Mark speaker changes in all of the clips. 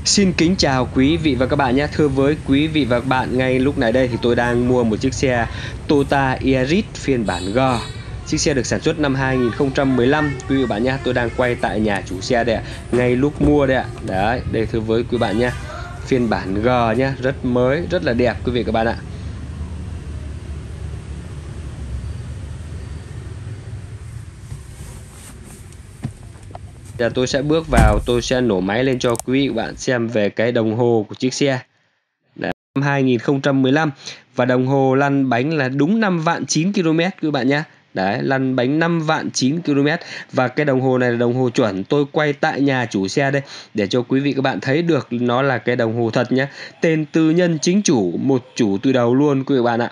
Speaker 1: Xin kính chào quý vị và các bạn nhé. Thưa với quý vị và các bạn, ngay lúc này đây thì tôi đang mua một chiếc xe Toyota Yaris phiên bản G. Chiếc xe được sản xuất năm 2015 quý vị và bạn nhé. Tôi đang quay tại nhà chủ xe đây ạ, ngay lúc mua đây ạ. Đấy, đây thưa với quý bạn nhé. Phiên bản G nhé, rất mới, rất là đẹp quý vị và các bạn ạ. Giờ tôi sẽ bước vào, tôi sẽ nổ máy lên cho quý vị và bạn xem về cái đồng hồ của chiếc xe. Đấy, năm 2015 và đồng hồ lăn bánh là đúng 5 vạn 9 km quý bạn nhé. Đấy, lăn bánh 5 vạn 9 km và cái đồng hồ này là đồng hồ chuẩn. Tôi quay tại nhà chủ xe đây để cho quý vị các bạn thấy được nó là cái đồng hồ thật nhé. Tên tư nhân chính chủ, một chủ từ đầu luôn quý vị bạn ạ.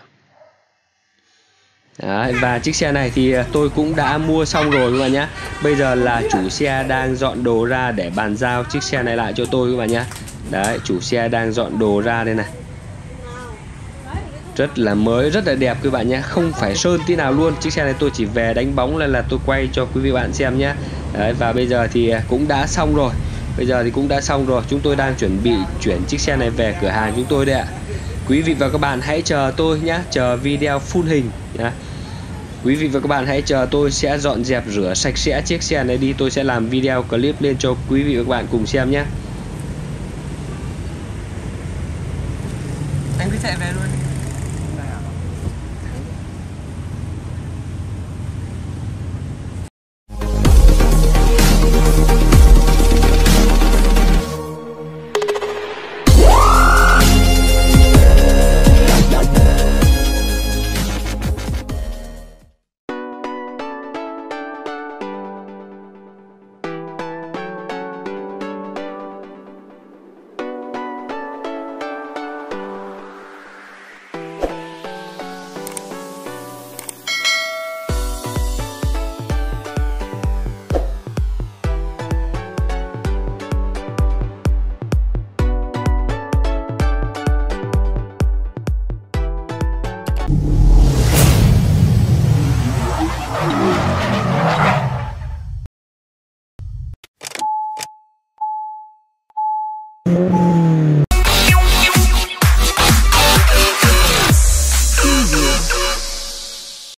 Speaker 1: Đấy, và chiếc xe này thì tôi cũng đã mua xong rồi các bạn nhé. Bây giờ là chủ xe đang dọn đồ ra để bàn giao chiếc xe này lại cho tôi các bạn nhé. Đấy, chủ xe đang dọn đồ ra đây này. Rất là mới, rất là đẹp quý bạn nhé. Không phải sơn tí nào luôn. Chiếc xe này tôi chỉ về đánh bóng là tôi quay cho quý vị bạn xem nhé. Đấy, và bây giờ thì cũng đã xong rồi. Chúng tôi đang chuẩn bị chuyển chiếc xe này về cửa hàng chúng tôi đây ạ. Quý vị và các bạn hãy chờ tôi nhé. Chờ video full hình nhé. Quý vị và các bạn hãy chờ tôi sẽ dọn dẹp rửa sạch sẽ chiếc xe này đi. Tôi sẽ làm video clip lên cho quý vị và các bạn cùng xem nhé.
Speaker 2: Anh cứ chạy về luôn.